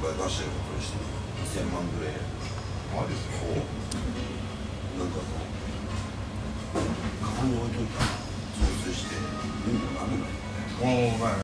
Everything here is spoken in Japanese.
らい出してることにして2000万ぐらい。 マジですか。 なんかカバンに置いといたら増水して意味がダメなの。 おお、まあ